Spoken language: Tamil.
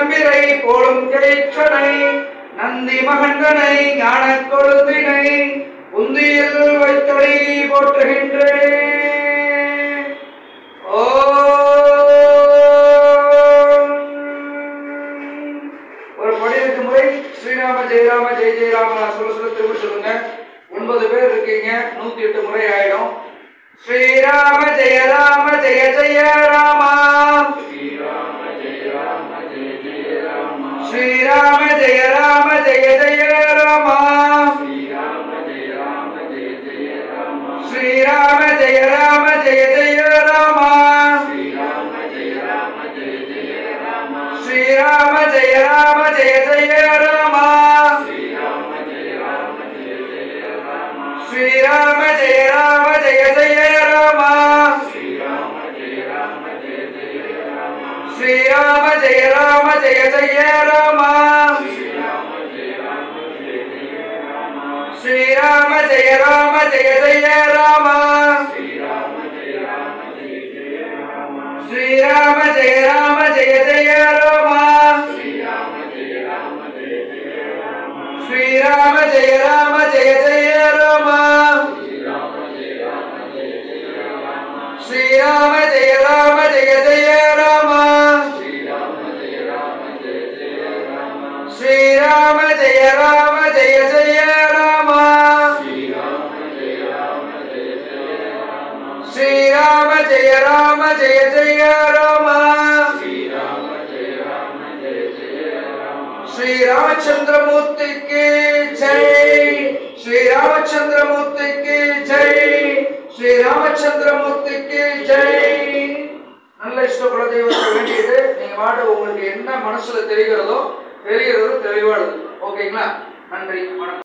நம்பிரை போலும் கேற்றனை நந்தி மகந்தனை ஞான கொழுந்தினை உந்தியில் வைத்தடி போற்றுகின்றேன். ஒரு படிக்கு முறை ஸ்ரீராம ஜெயராம ஜெய ஜெயராம சொல்ல திரும்ப சொல்லுங்க. 9 பேர் இருக்கீங்க, 108 முறை ஆயிடும். ஸ்ரீராம ஜெய ராம ஜெய ஜெய ராமா, ஸ்ரீராம ஜெய ராம ஜெய ஜெய ராமா, ஸ்ரீராம ஜெய ராம ஜெய ஜெய ராமா, ஸ்ரீராம ஜெய ராம ஜெய ஜெய ராமா, ஸ்ரீராம ஜெய ராம ஜெய ஜெய ராமா, ஸ்ரீராம ஜெய ராம ஜெய ஜெய ராமா, ஸ்ரீராம ஜெய ராம ஜெய ஜெய ராமா, ஸ்ரீராம ஜெய ராம ஜெய ஜெய ராமா, ஸ்ரீராம ஜெய ராம ஜெய ஜெய ராமா, ஸ்ரீராம ஜெய ராம ஜெய ஜெய ராமா, ஸ்ரீராம ஜெய ராம ஜெய ஜெய ராமா, ஸ்ரீராம ஜெய ராம ஜெய ஜெய ராமா, ஸ்ரீராம ஜெய ராம ஜெய ஜெய ராமா, ஸ்ரீராம ஜெய ராம ஜெய ஜெய ராமா, ஸ்ரீராம ஜெய ராம ஜெய ஜெய ராமா, ஸ்ரீராம ஜெய ராம ஜெய ஜெய ராமா, श्री रामचंद्रमूर्ति की जय, श्री रामचंद्रमूर्ति की जय, श्री रामचंद्रमूर्ति की जय. நல்ல இஷ்ட குலதெய்வத்தை வேண்டியது நீங்க பாட்டு உங்களுக்கு என்ன மனசுல தெரிகிறதோ தெளிவா இருக்கு. ஓகேங்களா? நன்றி, வணக்கம்.